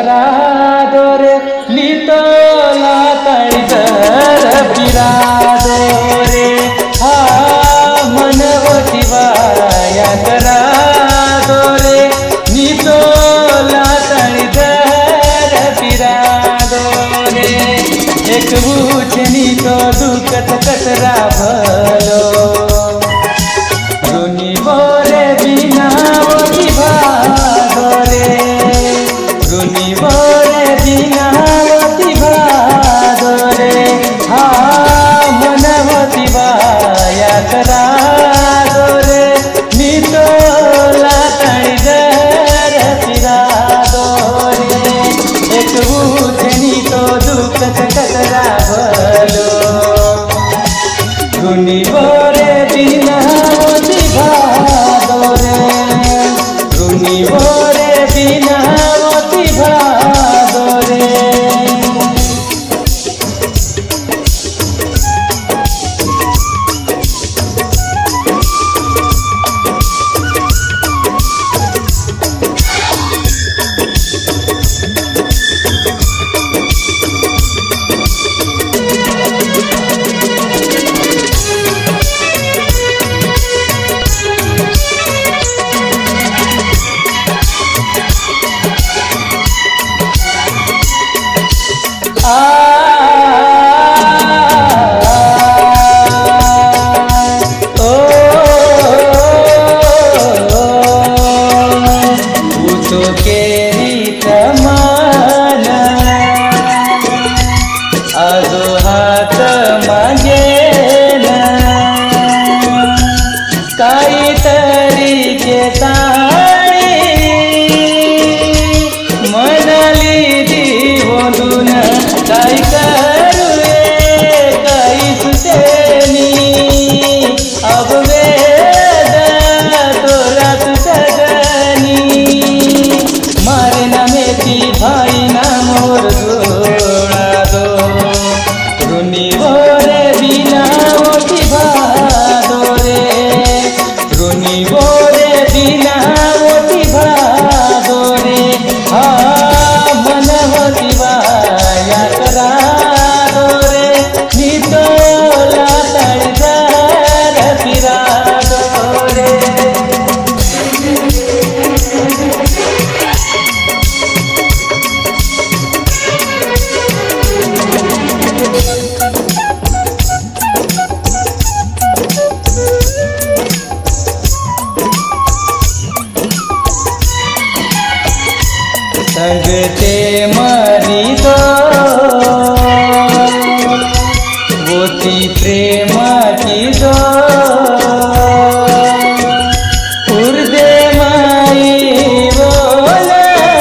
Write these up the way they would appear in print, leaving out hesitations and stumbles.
करादोरे नितोला तळीतर पिरादोरे हा मनवती वाया करादोरे नितोला तळीतर पिरादोरे एक बुझनी तो दुखत कतरा भलो रुनी बोरे बिनावती भादोरे रुनी बोरे बिनावती भादोरे हा मनवती वाया करादोरे नितोला तळीतर पिरादोरे एक बुझनी तो दुखत कतरा भलो रुनी बोरे बिनावती भादोरे रुनी बोरे बिनावती भादोरे आजो हात मागेना काहीतरी घेताळी म्हणाली दिवून काय करूये काही सुचेनी अब वेद तोरा सगनी मारे नामेची भाई ना मोर जोड़ा दो रुनी बोरे बिनावती भादोरे रुनी बोरे बिनावती भादोरे हा मनवती वाया करादोरे नितोला तळीतर पिरादोरे संगते मरी दो वोती प्रेम की दो उर्दे माई बोला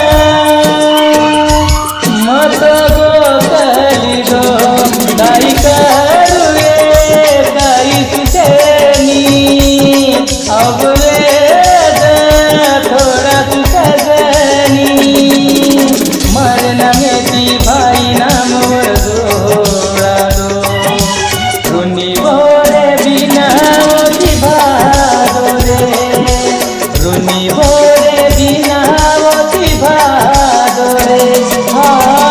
मत गो कली दो दाई करुए दाई सुचेनी अब वेद थोड़ा सुसगनी मरना मेरी भाई नाम जोड़ा दो रुनी बोरे बिनावती भादोरे रुनी बोरे बिनावती भादोरे हा